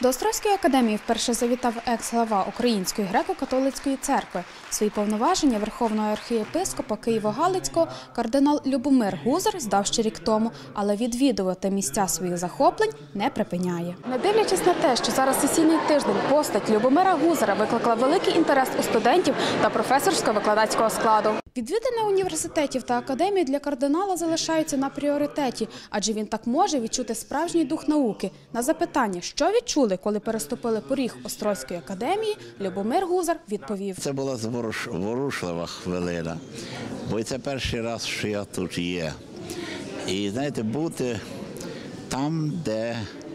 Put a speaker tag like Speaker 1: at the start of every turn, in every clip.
Speaker 1: До Острозької академії вперше завітав екс-глава Української греко-католицької церкви. Свої повноваження верховного архієпископа Києво-Галицького кардинал Любомир Гузар здав ще рік тому, але відвідувати місця своїх захоплень не припиняє. Не дивлячись на те, що зараз сесійний тиждень, постать Любомира Гузара викликала великий інтерес у студентів та професорсько-викладацького складу. Відвідини університетів та академій для кардинала залишаються на пріоритеті, адже він так може відчути справжній дух науки. На запитання, що відчули, коли переступили поріг Острозької академії, Любомир Гузар відповів.
Speaker 2: Це була зворушлива хвилина, бо це перший раз, що я тут є. І, знаєте, бути там, де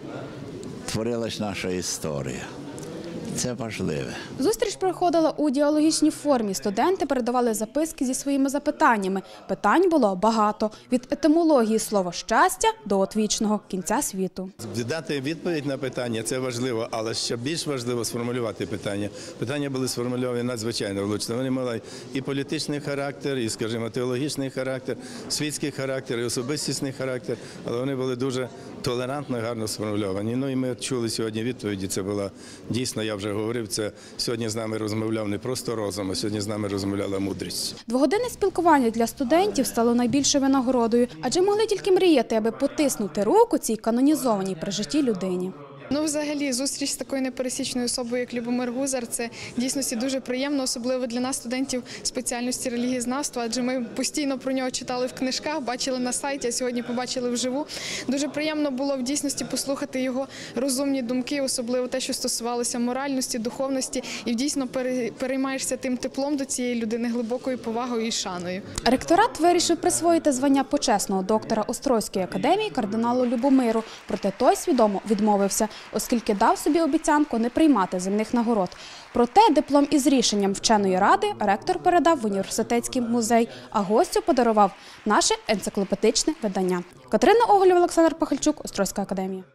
Speaker 2: творилась наша історія. Це важливе.
Speaker 1: Зустріч проходила у діалогічній формі. Студенти передавали записки зі своїми запитаннями. Питань було багато. Від етимології слова «щастя» до одвічного кінця світу.
Speaker 3: Дати відповідь на питання – це важливо, але ще більш важливо сформулювати питання. Питання були сформульовані надзвичайно влучно. Вони мали і політичний характер, і, скажімо, теологічний характер, світський характер, і особистісний характер, але вони були дуже толерантно і гарно сформульовані. Ну і ми чули сьогодні відповіді. Це була дійсно, я вже говорив, це сьогодні з нами розмовляв не просто розум, а сьогодні з нами розмовляла мудрість.
Speaker 1: Двогодинне спілкування для студентів стало найбільшою винагородою, адже могли тільки мріяти, аби потиснути руку цій канонізованій при житті людині.
Speaker 4: Взагалі, зустріч з такою непересічною особою, як Любомир Гузар, це дійсності дуже приємно, особливо для нас, студентів спеціальності релігієзнавства, адже ми постійно про нього читали в книжках, бачили на сайті, а сьогодні побачили вживу. Дуже приємно було в дійсності послухати його розумні думки, особливо те, що стосувалося моральності, духовності, і дійсно переймаєшся тим теплом до цієї людини, глибокою повагою і шаною.
Speaker 1: Ректорат вирішив присвоїти звання почесного доктора Острозької академії кардиналу Любомиру, проте той свідомо відмовився, оскільки дав собі обіцянку не приймати земних нагород. Проте диплом із рішенням вченої ради ректор передав в університетський музей, а гостю подарував наше енциклопедичне видання. Катерина Оголєва, Олександр Пахальчук, Острозька академія.